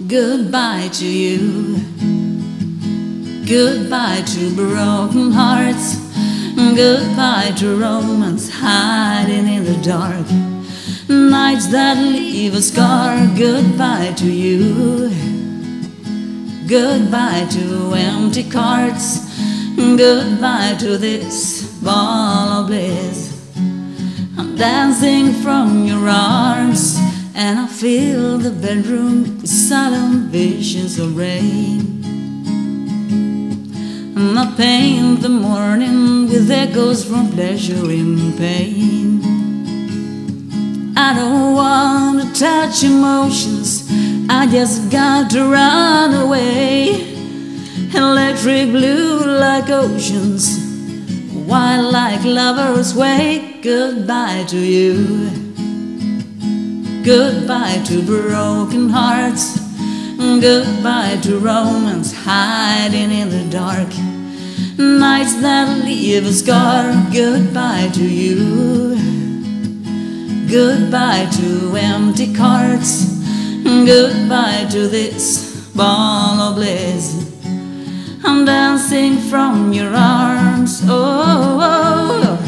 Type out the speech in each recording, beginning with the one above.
Goodbye to you. Goodbye to broken hearts. Goodbye to romance hiding in the dark. Nights that leave a scar. Goodbye to you. Goodbye to empty cards. Goodbye to this ball of bliss. I'm dancing from your arms, and I fill the bedroom with silent visions of rain. And I paint the morning with echoes from pleasure in pain. I don't want to touch emotions, I just got to run away. Electric blue like oceans, wild like lovers wake. Goodbye to you. Goodbye to broken hearts. Goodbye to romance hiding in the dark. Nights that leave a scar. Goodbye to you. Goodbye to empty cards. Goodbye to this ball of bliss. I'm dancing from your arms. Oh, oh, oh.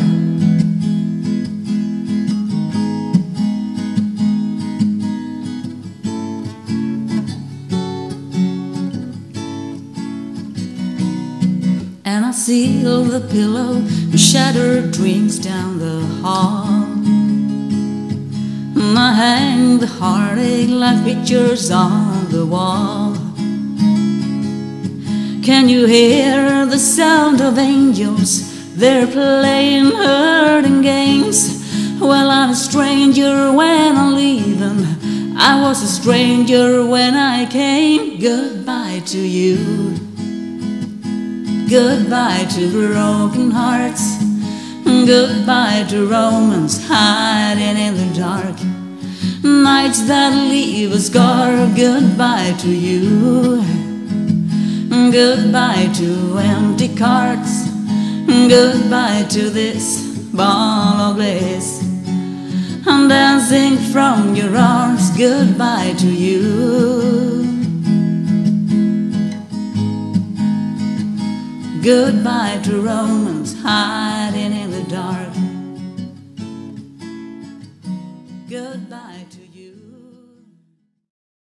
And I seal the pillow and shatter dreams down the hall. And I hang the heartache like pictures on the wall. Can you hear the sound of angels? They're playing hurting games. Well, I'm a stranger when I'm leaving. I was a stranger when I came. Goodbye to you. Goodbye to broken hearts. Goodbye to romance hiding in the dark. Nights that leave a scar. Goodbye to you. Goodbye to empty cards. Goodbye to this ball of bliss. I'm dancing from your arms. Goodbye to you. Goodbye to romance high.